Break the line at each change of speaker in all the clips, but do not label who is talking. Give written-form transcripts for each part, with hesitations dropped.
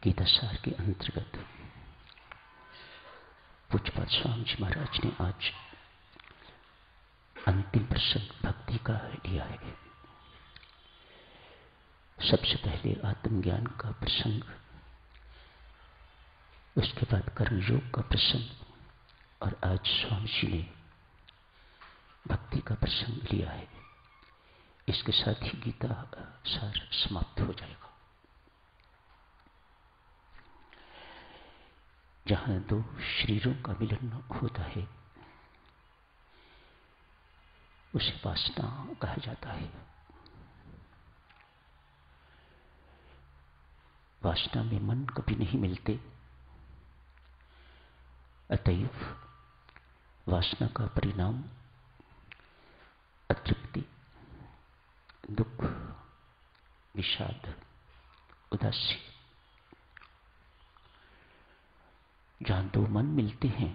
गीता सार के अंतर्गत पूज्यपाद स्वामी जी महाराज ने आज अंतिम प्रसंग भक्ति का लिया है। सबसे पहले आत्मज्ञान का प्रसंग, उसके बाद कर्मयोग का प्रसंग और आज स्वामी जी ने भक्ति का प्रसंग लिया है। इसके साथ ही गीता सार समाप्त हो जाएगा। जहां दो शरीरों का मिलन होता है उसे वासना कहा जाता है। वासना में मन कभी नहीं मिलते, अतएव वासना का परिणाम अतृप्ति, दुख, विषाद, उदासी। जहां दो मन मिलते हैं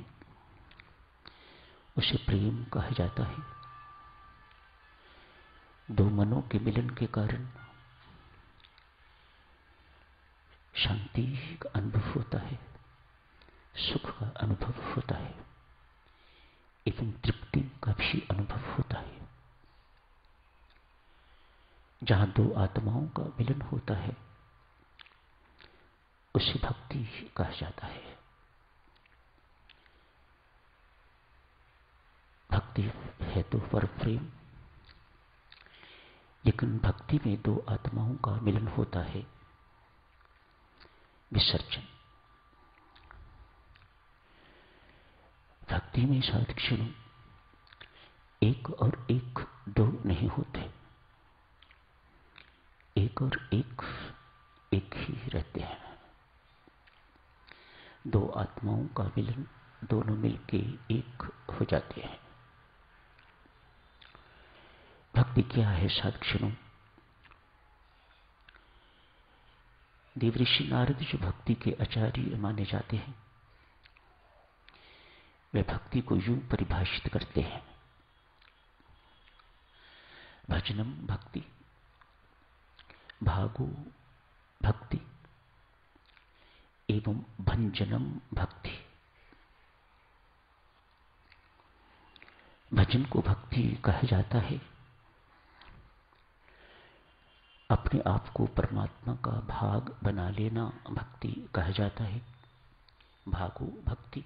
उसे प्रेम कहा जाता है। दो मनों के मिलन के कारण शांति का अनुभव होता है, सुख का अनुभव होता है एवं तृप्ति का भी अनुभव होता है। जहां दो आत्माओं का मिलन होता है उसे भक्ति कहा जाता है। भक्ति है तो पर प्रेम, लेकिन भक्ति में दो आत्माओं का मिलन होता है विसर्जन। भक्ति में साधक क्षण एक और एक दो नहीं होते, एक और एक एक ही रहते हैं। दो आत्माओं का मिलन, दोनों मिलके एक हो जाते हैं। भक्ति क्या है साधक क्षणों? देवऋषि नारद जो भक्ति के आचार्य माने जाते हैं, वे भक्ति को यूं परिभाषित करते हैं: भजनम भक्ति, भागो भक्ति एवं भंजनम भक्ति। भजन को भक्ति कहा जाता है। अपने आप को परमात्मा का भाग बना लेना भक्ति कहा जाता है। भागो भक्ति,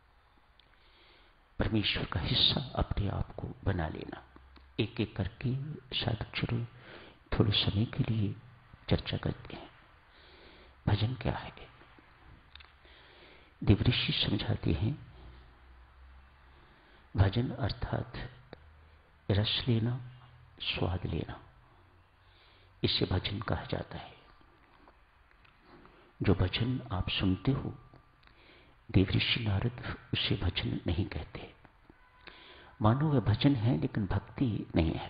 परमेश्वर का हिस्सा अपने आप को बना लेना। एक एक करके साधक शुरू थोड़े समय के लिए चर्चा करते हैं। भजन क्या है? देवऋषि समझाते हैं, भजन अर्थात रस लेना, स्वाद लेना, इसे भजन कहा जाता है। जो भजन आप सुनते हो, देवऋषि नारद उसे भजन नहीं कहते। मानो वह भजन है लेकिन भक्ति नहीं है।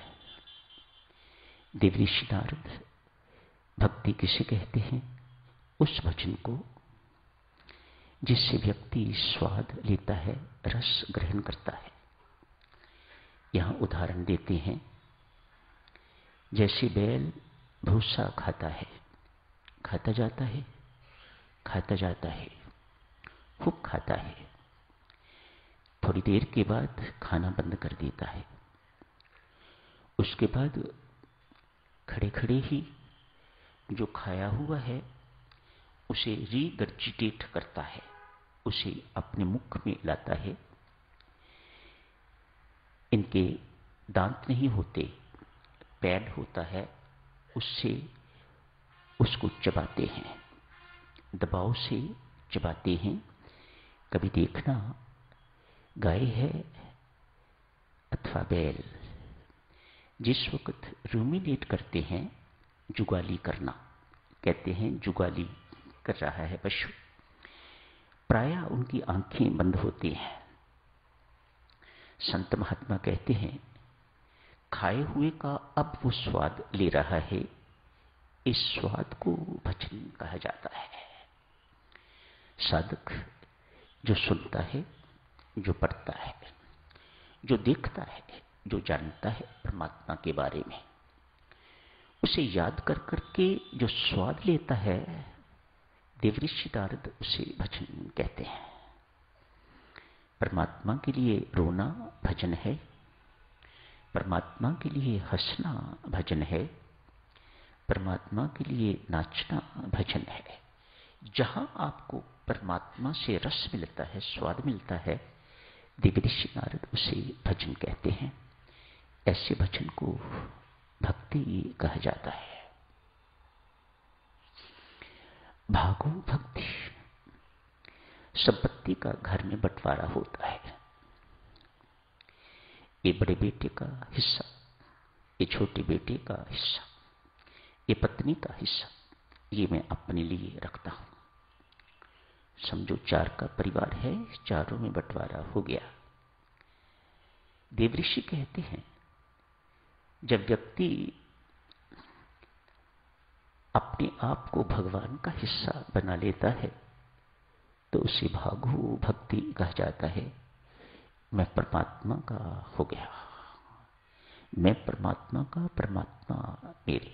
देवऋषि नारद भक्ति किसे कहते हैं? उस भजन को जिससे व्यक्ति स्वाद लेता है, रस ग्रहण करता है। यहां उदाहरण देते हैं, जैसे बैल भूसा खाता है, खाता जाता है, खाता जाता है, खूब खाता है, थोड़ी देर के बाद खाना बंद कर देता है। उसके बाद खड़े खड़े ही जो खाया हुआ है उसे रीगर्जिटेट करता है, उसे अपने मुख में लाता है। इनके दांत नहीं होते, पैड होता है, उससे उसको चबाते हैं, दबाव से चबाते हैं। कभी देखना, गाय है अथवा बैल, जिस वक्त रूमिनेट करते हैं, जुगाली करना कहते हैं, जुगाली कर रहा है पशु, प्रायः उनकी आंखें बंद होती हैं। संत महात्मा कहते हैं, खाए हुए का अब वो स्वाद ले रहा है। इस स्वाद को भजन कहा जाता है। साधक जो सुनता है, जो पढ़ता है, जो देखता है, जो जानता है परमात्मा के बारे में, उसे याद कर करके जो स्वाद लेता है, देवऋषि नारद उसे भजन कहते हैं। परमात्मा के लिए रोना भजन है, परमात्मा के लिए हंसना भजन है, परमात्मा के लिए नाचना भजन है। जहां आपको परमात्मा से रस मिलता है, स्वाद मिलता है, देवऋषि नारद उसे भजन कहते हैं। ऐसे भजन को भक्ति कहा जाता है। भागो भक्ति। संपत्ति का घर में बंटवारा होता है। ये बड़े बेटे का हिस्सा, ये छोटे बेटे का हिस्सा, ये पत्नी का हिस्सा, ये मैं अपने लिए रखता हूं। समझो 4 का परिवार है, चारों में बंटवारा हो गया। देवऋषि कहते हैं जब व्यक्ति अपने आप को भगवान का हिस्सा बना लेता है तो उसे भागो भक्ति कहा जाता है। मैं परमात्मा का हो गया, मैं परमात्मा का, परमात्मा मेरे।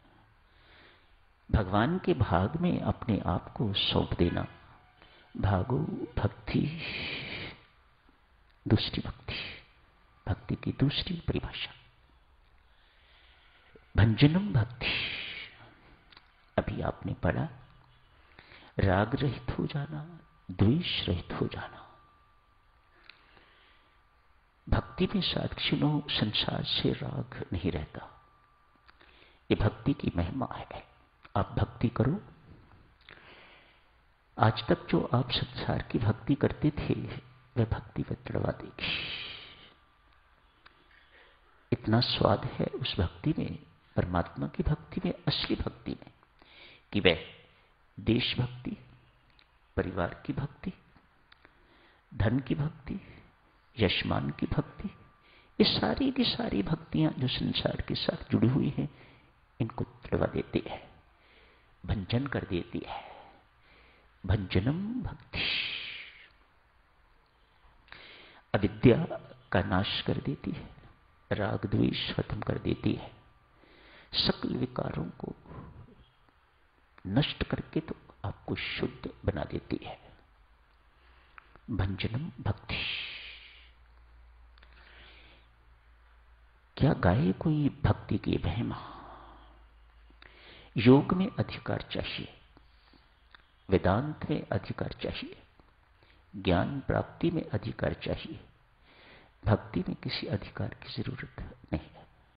भगवान के भाग में अपने आप को सौंप देना, भागो भक्ति। दूसरी भक्ति, भक्ति की दूसरी परिभाषा भंजनम भक्ति। अभी आपने पढ़ा, राग रहित हो जाना, द्वेष रहित हो जाना। भक्ति में साक्षिणों संसार से राग नहीं रहता। ये भक्ति की महिमा है। आप भक्ति करो। आज तक जो आप संसार की भक्ति करते थे वह भक्ति में तड़वा देगी। इतना स्वाद है उस भक्ति में, परमात्मा की भक्ति में, असली भक्ति में, कि वह देशभक्ति, परिवार की भक्ति, धन की भक्ति, यशमान की भक्ति, ये सारी की सारी भक्तियां जो संसार के साथ जुड़ी हुई हैं, इनको तड़वा देती है, भंजन कर देती है। भंजनम भक्ति अविद्या का नाश कर देती है, राग द्वेष खत्म कर देती है, सकल विकारों को नष्ट करके तो आपको शुद्ध बना देती है। भंजनम भक्ति। क्या गाए कोई भक्ति की महिमा? योग में अधिकार चाहिए, वेदांत में अधिकार चाहिए, ज्ञान प्राप्ति में अधिकार चाहिए। भक्ति में किसी अधिकार की जरूरत नहीं है।